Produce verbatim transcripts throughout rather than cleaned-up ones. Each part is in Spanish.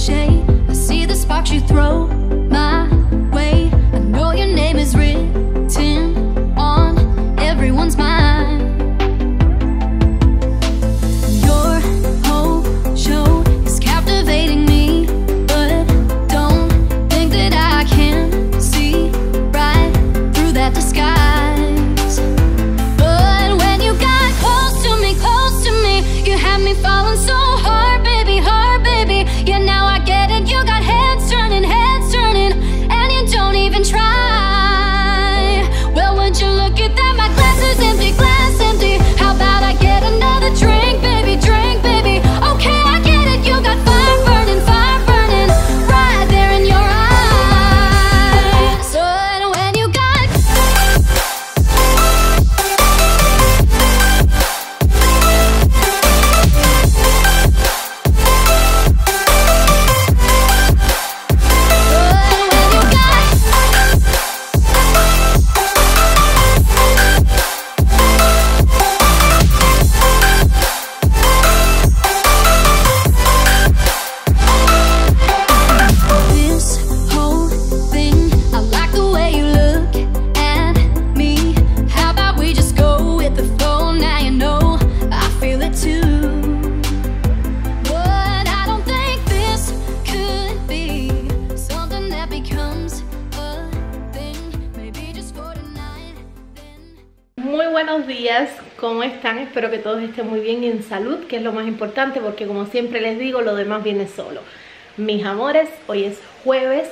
shade. I see the sparks you throw my way. I know your name is written on everyone's mind. Your whole show is captivating me, but don't think that I can see right through that disguise. But when you got close to me, close to me, you had me falling so hard, baby, hard, baby. Yeah, now I get it. You got heads turning, heads turning, and you don't even try. Well, would you look at that? My glass is empty, glass empty. How about I get another drink, baby, drink, baby? Okay, I get it. You got fire burning, fire burning right there in your eyes. So when you got días, ¿cómo están? Espero que todos estén muy bien y en salud, que es lo más importante, porque como siempre les digo, lo demás viene solo. Mis amores, hoy es jueves,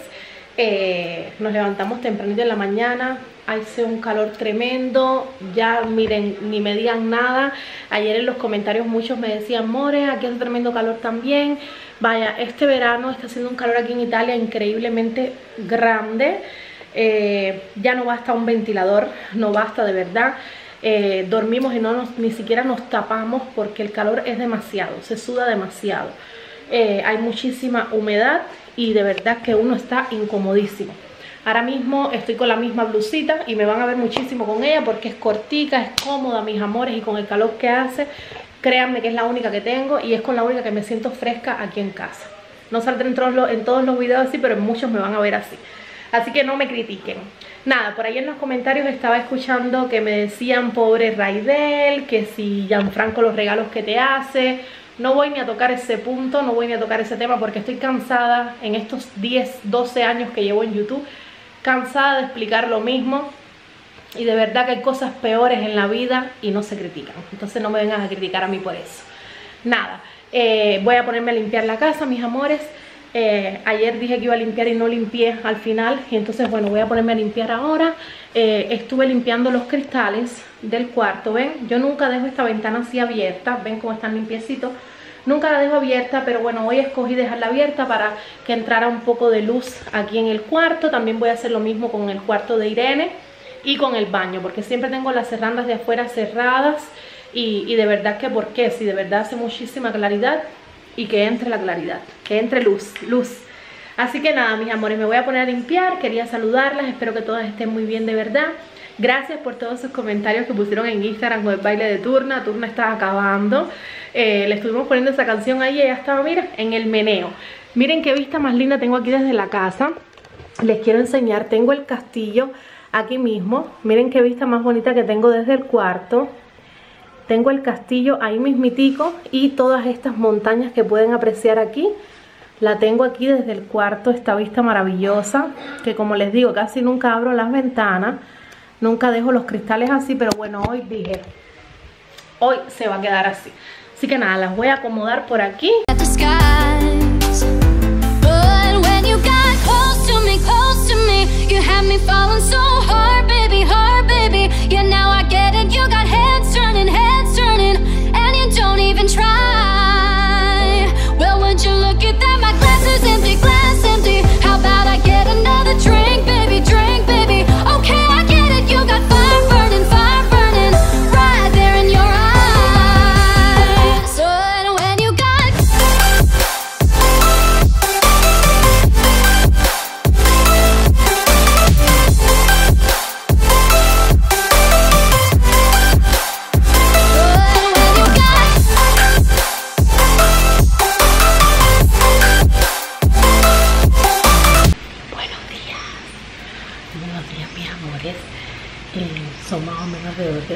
eh, nos levantamos tempranito en la mañana, hace un calor tremendo, ya miren, ni me digan nada. Ayer en los comentarios muchos me decían, More, aquí hace tremendo calor también. Vaya, este verano está haciendo un calor aquí en Italia increíblemente grande. Eh, ya no basta un ventilador, no basta de verdad. Eh, dormimos y no nos, ni siquiera nos tapamos porque el calor es demasiado, se suda demasiado. Eh, hay muchísima humedad y de verdad que uno está incomodísimo. Ahora mismo estoy con la misma blusita y me van a ver muchísimo con ella porque es cortica, es cómoda, mis amores, y con el calor que hace, créanme que es la única que tengo y es con la única que me siento fresca aquí en casa. No saldré en todos los, en todos los videos así, pero en muchos me van a ver así. Así que no me critiquen. Nada, por ahí en los comentarios estaba escuchando que me decían, pobre Raidel, que si Gianfranco los regalos que te hace. No voy ni a tocar ese punto, no voy ni a tocar ese tema porque estoy cansada en estos diez, doce años que llevo en YouTube. Cansada de explicar lo mismo. Y de verdad que hay cosas peores en la vida y no se critican. Entonces no me vengan a criticar a mí por eso. Nada, eh, voy a ponerme a limpiar la casa, mis amores. Eh, ayer dije que iba a limpiar y no limpié al final, y entonces bueno, voy a ponerme a limpiar ahora. eh, Estuve limpiando los cristales del cuarto, ven, yo nunca dejo esta ventana así abierta, ven cómo están limpiecitos. Nunca la dejo abierta, pero bueno, hoy escogí dejarla abierta para que entrara un poco de luz aquí en el cuarto. También voy a hacer lo mismo con el cuarto de Irene y con el baño, porque siempre tengo las serrandas de afuera cerradas. Y, y de verdad que, ¿por qué? Si de verdad hace muchísima claridad. Y que entre la claridad, que entre luz, luz. Así que nada, mis amores, me voy a poner a limpiar. Quería saludarlas, espero que todas estén muy bien de verdad. Gracias por todos esos comentarios que pusieron en Instagram con el baile de Turna. Turna está acabando. eh, Le estuvimos poniendo esa canción ahí y ella estaba, mira, en el meneo. Miren qué vista más linda tengo aquí desde la casa. Les quiero enseñar, tengo el castillo aquí mismo. Miren qué vista más bonita que tengo desde el cuarto. Tengo el castillo ahí mismitico y todas estas montañas que pueden apreciar aquí. La tengo aquí desde el cuarto, esta vista maravillosa. Que como les digo, casi nunca abro las ventanas. Nunca dejo los cristales así, pero bueno, hoy dije, hoy se va a quedar así. Así que nada, las voy a acomodar por aquí.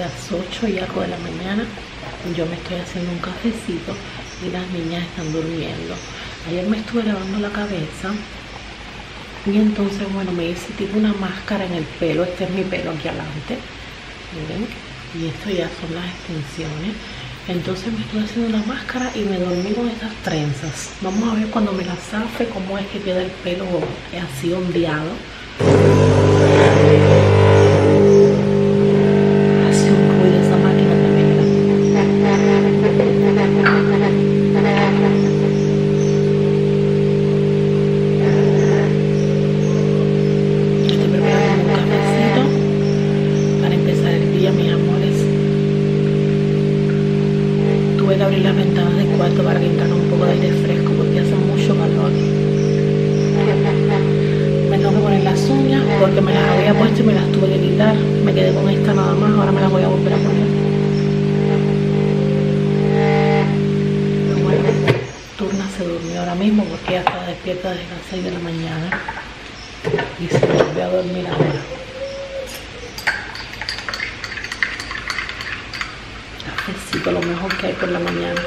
las ocho y algo de la mañana. Yo me estoy haciendo un cafecito y las niñas están durmiendo. Ayer me estuve lavando la cabeza y entonces, bueno, me hice tipo una máscara en el pelo. Este es mi pelo aquí adelante, miren, y esto ya son las extensiones. Entonces me estoy haciendo una máscara y me dormí con estas trenzas. Vamos a ver cuando me las zafe cómo es que queda el pelo así ondeado. Hace un ruido esa máquina también. Estoy preparando un cafecito para empezar el día, mis amores. Tuve que abrir las ventanas del cuarto para que entrara un poco de aire fresco porque hace mucho calor. Me tengo que poner las uñas porque me las había puesto y me las tuve que quitar. Me quedé con esta nada más, ahora me las voy a volver a poner. Bueno, Turna se durmió ahora mismo porque ella estaba despierta desde las seis de la mañana y se volvió a dormir ahora. Cafecito, lo mejor que hay por la mañana.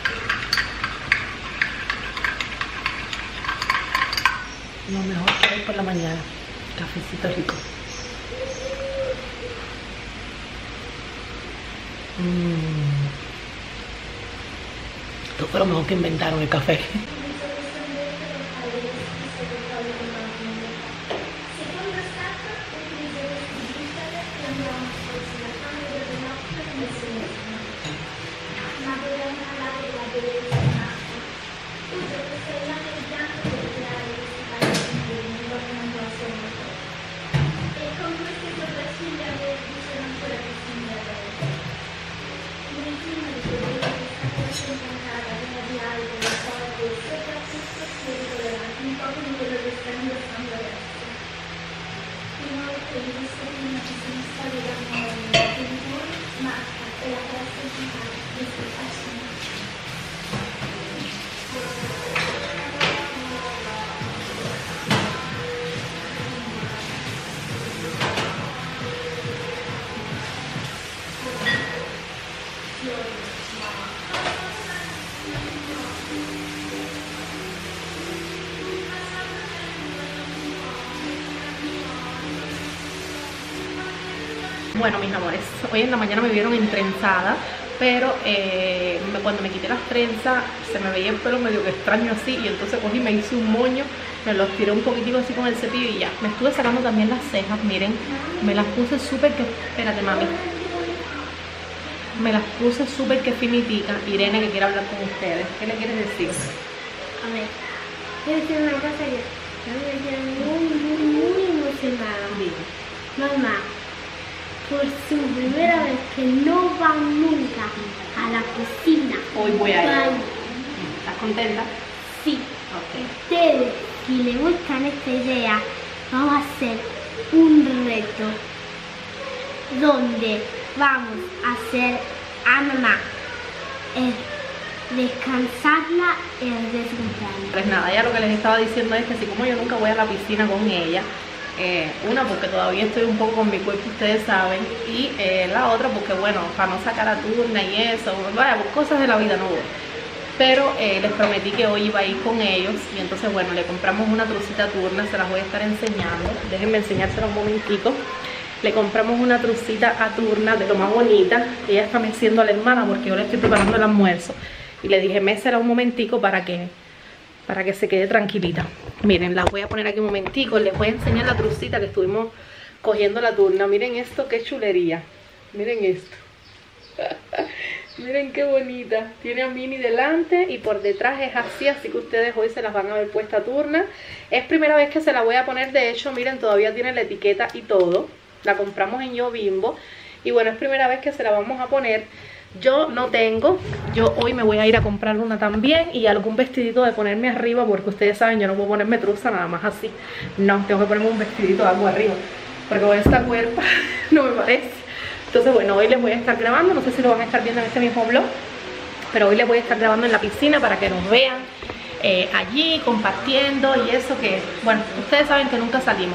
Lo mejor que hay por la mañana. Cafecito rico. Mmm. Esto fue lo mejor que inventaron, el café. Bueno, mis amores, hoy en la mañana me vieron entrenzada, pero eh, cuando me quité las trenzas se me veía el pelo medio que extraño así, y entonces cogí y me hice un moño, me los tiré un poquitico así con el cepillo y ya. Me estuve sacando también las cejas, miren, me las puse súper que... Espérate, mami. Me las puse súper que finitica. Irene, que quiere hablar con ustedes. ¿Qué le quieres decir? A ver, quiero decir una cosa que me tiene muy, muy, muy emocionada. Mamá, por su primera vez que no va nunca a la cocina. Hoy voy a ir. Vaya. ¿Estás contenta? Sí. Okay. Ustedes, si les gustan esta idea, vamos a hacer un reto donde vamos a hacer a mamá eh, descansarla el día de su cumpleaños. Pues nada, ya lo que les estaba diciendo es que así como yo nunca voy a la piscina con ella, Eh, una porque todavía estoy un poco con mi cuerpo, ustedes saben, y eh, la otra porque bueno, para no sacar a Turna y eso, vaya, por cosas de la vida no voy. Pero eh, les prometí que hoy iba a ir con ellos y entonces bueno, le compramos una trucita a Turna, se las voy a estar enseñando, déjenme enseñársela un momentico. Le compramos una trucita a Turna de lo más bonita, ella está meciendo a la hermana porque yo le estoy preparando el almuerzo y le dije mésela un momentico para que para que se quede tranquilita. Miren, las voy a poner aquí un momentico. Les voy a enseñar la trucita que estuvimos cogiendo la Turna. Miren esto, qué chulería. Miren esto. Miren qué bonita. Tiene a Mini delante y por detrás es así, así que ustedes hoy se las van a ver puesta a Turna. Es primera vez que se la voy a poner, de hecho, miren, todavía tiene la etiqueta y todo. La compramos en Yo Bimbo. Y bueno, es primera vez que se la vamos a poner. Yo no tengo, yo hoy me voy a ir a comprar una también y algún vestidito de ponerme arriba porque ustedes saben, yo no puedo ponerme truza nada más así. No, tengo que ponerme un vestidito de algo arriba porque con esta cuerpa no me parece. Entonces bueno, hoy les voy a estar grabando, no sé si lo van a estar viendo en este mismo vlog, pero hoy les voy a estar grabando en la piscina para que nos vean eh, allí compartiendo y eso que, bueno, ustedes saben que nunca salimos.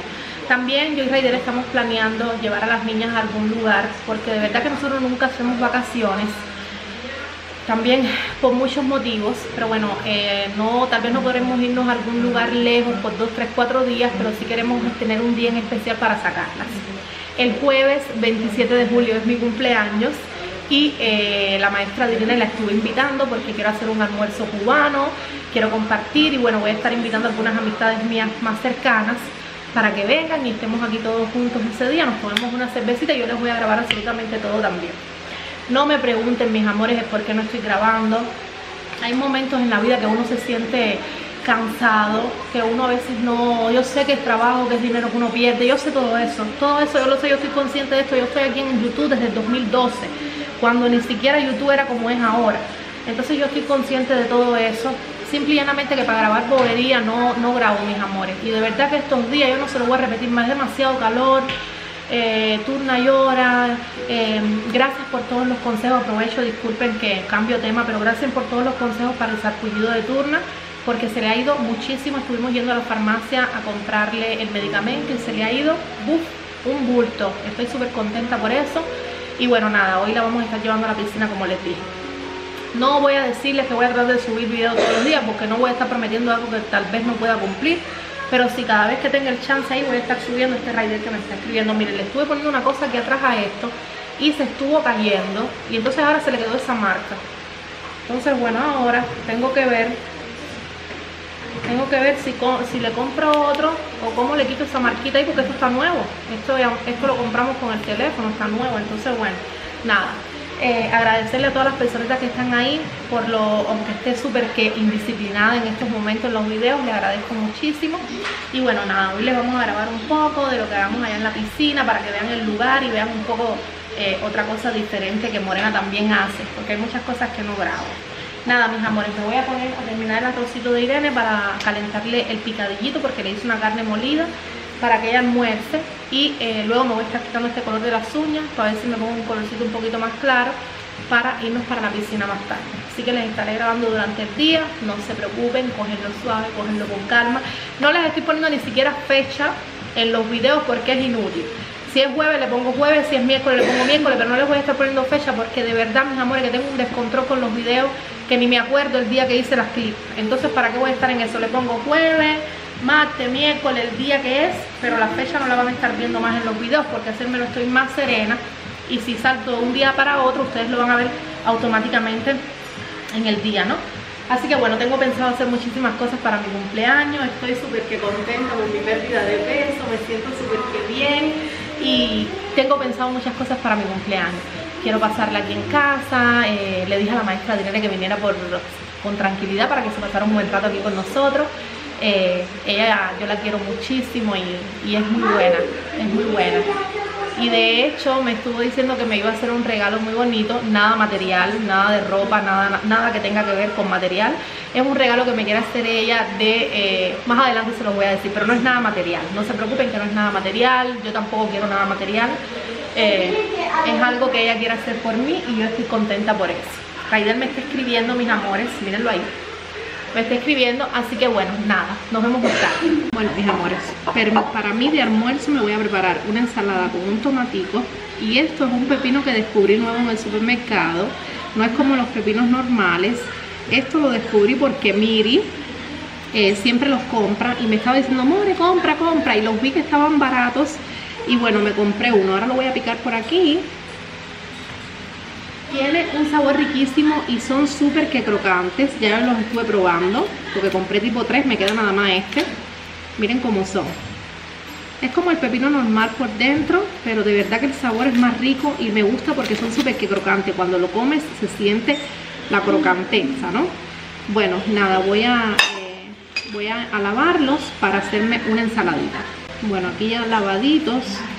También yo y Raider estamos planeando llevar a las niñas a algún lugar, porque de verdad que nosotros nunca hacemos vacaciones, también por muchos motivos, pero bueno, eh, no, tal vez no podremos irnos a algún lugar lejos por dos, tres, cuatro días, pero sí queremos tener un día en especial para sacarlas. El jueves veintisiete de julio es mi cumpleaños y eh, la maestra Direne la estuve invitando porque quiero hacer un almuerzo cubano, quiero compartir y bueno, voy a estar invitando a algunas amistades mías más cercanas para que vengan y estemos aquí todos juntos ese día, nos tomemos una cervecita y yo les voy a grabar absolutamente todo también. No me pregunten, mis amores, es por qué no estoy grabando. Hay momentos en la vida que uno se siente cansado, que uno a veces no, yo sé que es trabajo, que es dinero que uno pierde, yo sé todo eso, todo eso yo lo sé, yo estoy consciente de esto. Yo estoy aquí en YouTube desde el dos mil doce, cuando ni siquiera YouTube era como es ahora, entonces yo estoy consciente de todo eso. Simple y llanamente que para grabar bobería no, no grabo, mis amores, y de verdad que estos días yo no se lo voy a repetir más, es demasiado calor. Eh, turna llora, eh, gracias por todos los consejos, aprovecho, disculpen que cambio tema, pero gracias por todos los consejos para el sarpullido de Turna, porque se le ha ido muchísimo. Estuvimos yendo a la farmacia a comprarle el medicamento y se le ha ido uf, un bulto. Estoy súper contenta por eso. Y bueno, nada, hoy la vamos a estar llevando a la piscina como les dije. No voy a decirles que voy a tratar de subir videos todos los días, porque no voy a estar prometiendo algo que tal vez no pueda cumplir, pero sí, cada vez que tenga el chance ahí voy a estar subiendo. Este Raider que me está escribiendo, miren, le estuve poniendo una cosa aquí atrás a esto y se estuvo cayendo y entonces ahora se le quedó esa marca. Entonces bueno, ahora tengo que ver tengo que ver si, si le compro otro o cómo le quito esa marquita ahí, porque esto está nuevo, esto, esto lo compramos con el teléfono, está nuevo. Entonces bueno, nada, eh, agradecerle a todas las personitas que están ahí por lo, aunque esté súper que indisciplinada en estos momentos en los videos, le agradezco muchísimo. Y bueno, nada, hoy les vamos a grabar un poco de lo que hagamos allá en la piscina para que vean el lugar y vean un poco eh, otra cosa diferente que Morena también hace, porque hay muchas cosas que no grabo. Nada, mis amores, me voy a poner a terminar el arrocito de Irene para calentarle el picadillito, porque le hice una carne molida para que ella almuerce. Y eh, luego me voy a estar quitando este color de las uñas para ver si me pongo un colorcito un poquito más claro para irnos para la piscina más tarde. Así que les estaré grabando durante el día, no se preocupen, cógenlo suave, cógenlo con calma. No les estoy poniendo ni siquiera fecha en los videos porque es inútil. Si es jueves le pongo jueves, si es miércoles le pongo miércoles, pero no les voy a estar poniendo fecha porque de verdad, mis amores, que tengo un descontrol con los videos que ni me acuerdo el día que hice las clips. Entonces, ¿para qué voy a estar en eso? Le pongo jueves, martes, miércoles, el día que es, pero la fecha no la van a estar viendo más en los videos porque así me lo estoy más serena. Y si salto de un día para otro, ustedes lo van a ver automáticamente en el día, ¿no? Así que bueno, tengo pensado hacer muchísimas cosas para mi cumpleaños. Estoy súper que contenta con mi pérdida de peso, me siento súper que bien y tengo pensado muchas cosas para mi cumpleaños. Quiero pasarla aquí en casa, eh, le dije a la maestra Direne que viniera por, con tranquilidad para que se pasara un buen rato aquí con nosotros. Eh, ella, yo la quiero muchísimo y, y es muy buena, es muy buena. Y de hecho me estuvo diciendo que me iba a hacer un regalo muy bonito, nada material, nada de ropa, nada, nada que tenga que ver con material. Es un regalo que me quiere hacer ella de, eh, más adelante se lo voy a decir, pero no es nada material. No se preocupen que no es nada material, yo tampoco quiero nada material. Eh, es algo que ella quiere hacer por mí y yo estoy contenta por eso. Raider me está escribiendo, mis amores, mírenlo ahí. Me está escribiendo, así que bueno, nada, nos vemos más tarde. Bueno, mis amores, pero para mí de almuerzo me voy a preparar una ensalada con un tomatico. Y esto es un pepino que descubrí nuevo en el supermercado. No es como los pepinos normales. Esto lo descubrí porque Miri eh, siempre los compra y me estaba diciendo, more, compra, compra. Y los vi que estaban baratos y bueno, me compré uno. Ahora lo voy a picar por aquí. Tiene un sabor riquísimo y son súper que crocantes. Ya los estuve probando porque compré tipo tres, me queda nada más este. Miren cómo son. Es como el pepino normal por dentro, pero de verdad que el sabor es más rico y me gusta porque son súper que crocantes. Cuando lo comes se siente la crocanteza, ¿no? Bueno, nada, voy a, eh, voy a, a lavarlos para hacerme una ensaladita. Bueno, aquí ya lavaditos.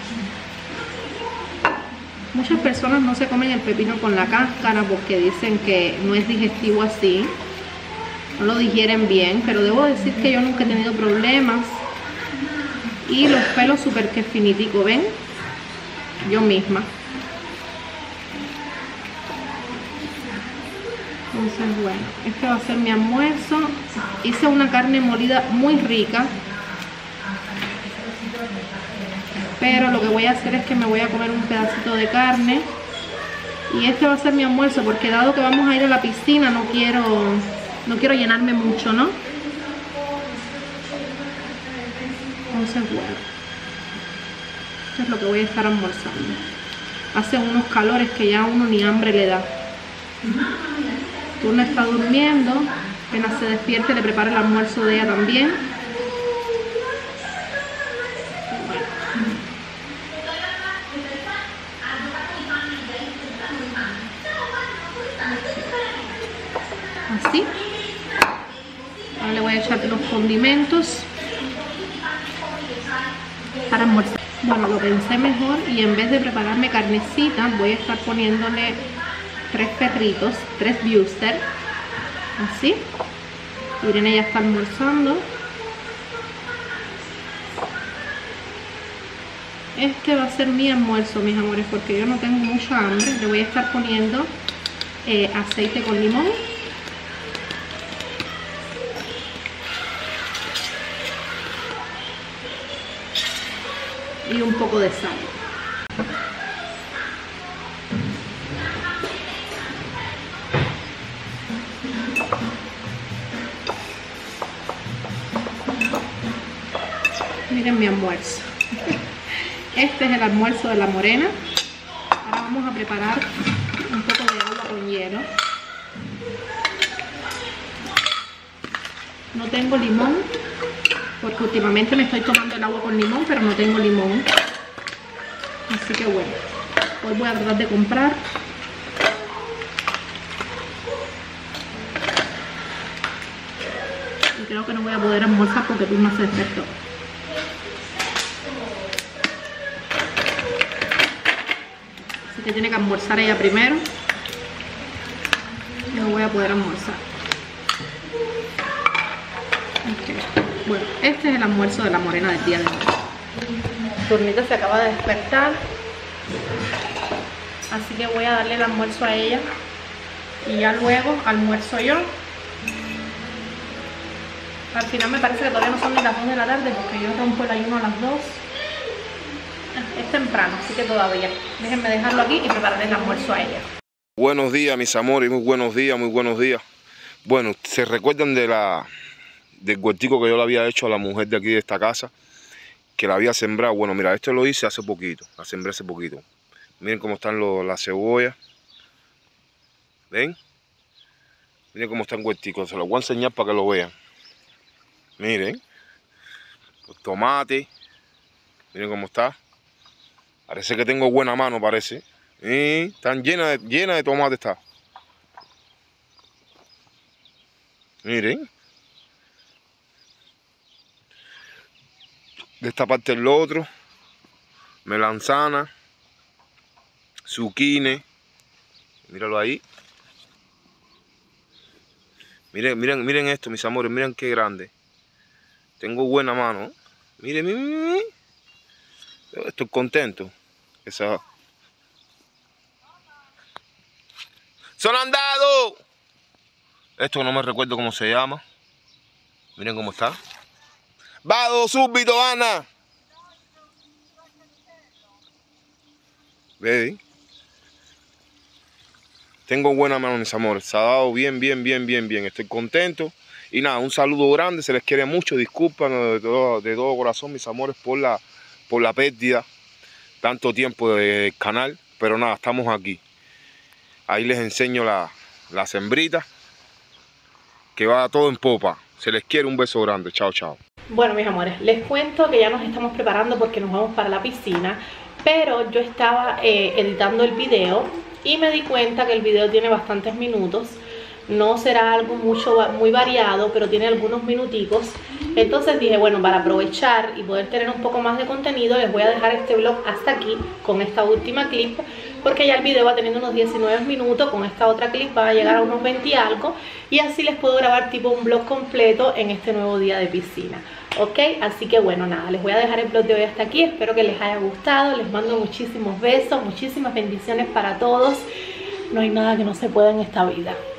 Muchas personas no se comen el pepino con la cáscara porque dicen que no es digestivo así, no lo digieren bien, pero debo decir que yo nunca he tenido problemas. Y los pelos súper que finitico, ¿ven? Yo misma. Entonces bueno, este va a ser mi almuerzo. Hice una carne molida muy rica. pero lo que voy a hacer es que me voy a comer un pedacito de carne. Y este va a ser mi almuerzo, porque dado que vamos a ir a la piscina, no quiero, no quiero llenarme mucho, ¿no? Entonces, bueno, esto es lo que voy a estar almorzando. Hace unos calores que ya a uno ni hambre le da. Turna está durmiendo, apenas se despierte le preparo el almuerzo de ella también. Así. Ahora le voy a echar los condimentos para almorzar. Bueno, lo pensé mejor y en vez de prepararme carnecita, voy a estar poniéndole tres perritos, tres Buster. Así. Irene ya está almorzando. Este va a ser mi almuerzo, mis amores, porque yo no tengo mucha hambre. Le voy a estar poniendo eh, aceite con limón. Y un poco de sal. Miren mi almuerzo. Este es el almuerzo de la morena. Ahora vamos a preparar un poco de agua con hielo. No tengo limón, porque últimamente me estoy tomando el agua con limón, pero no tengo limón. Así que bueno, hoy voy a tratar de comprar. Y creo que no voy a poder almorzar porque tú no se despertó. Así que tiene que almorzar ella primero. Y no voy a poder almorzar. Okay. Bueno, este es el almuerzo de la morena del día de hoy. Turnita se acaba de despertar, así que voy a darle el almuerzo a ella y ya luego almuerzo yo. Al final me parece que todavía no son ni las dos de la tarde, porque yo rompo el ayuno a las dos. Es temprano, así que todavía. Déjenme dejarlo aquí y prepararle el almuerzo a ella. Buenos días, mis amores, muy buenos días, muy buenos días. Bueno, ¿se recuerdan de la del huertico que yo le había hecho a la mujer de aquí de esta casa? Que la había sembrado. Bueno, mira, esto lo hice hace poquito, la sembré hace poquito. Miren cómo están los, las cebollas. ¿Ven? Miren cómo están huerticos, se los voy a enseñar para que lo vean. Miren, los tomates. Miren cómo está. Parece que tengo buena mano, parece. Y están llenas de, llenas de tomate está. Miren. De esta parte el otro. Melanzana. Zucchini. Míralo ahí. Miren, miren, miren esto, mis amores. Miren qué grande. Tengo buena mano. Miren, miren, miren. Estoy contento. Esa... ¡Son andados! Esto no me recuerdo cómo se llama. Miren cómo está. ¡Vado súbito, Ana! ¿Ven? Tengo buena mano, mis amores. Se ha dado bien, bien, bien, bien, bien. Estoy contento. Y nada, un saludo grande. Se les quiere mucho. Disculpen de todo, de todo corazón, mis amores, por la, por la pérdida. Tanto tiempo del canal. Pero nada, estamos aquí. Ahí les enseño la, la sembrita. Que va todo en popa. Se les quiere, un beso grande. Chao, chao. Bueno, mis amores, les cuento que ya nos estamos preparando porque nos vamos para la piscina. Pero yo estaba eh, editando el video y me di cuenta que el video tiene bastantes minutos. No será algo mucho, muy variado, pero tiene algunos minuticos. Entonces dije, bueno, para aprovechar y poder tener un poco más de contenido, les voy a dejar este vlog hasta aquí con esta última clip, porque ya el video va teniendo unos diecinueve minutos. Con esta otra clip va a llegar a unos veinte y algo, y así les puedo grabar tipo un vlog completo en este nuevo día de piscina. Ok, así que bueno, nada, les voy a dejar el vlog de hoy hasta aquí. Espero que les haya gustado. Les mando muchísimos besos, muchísimas bendiciones para todos. No hay nada que no se pueda en esta vida.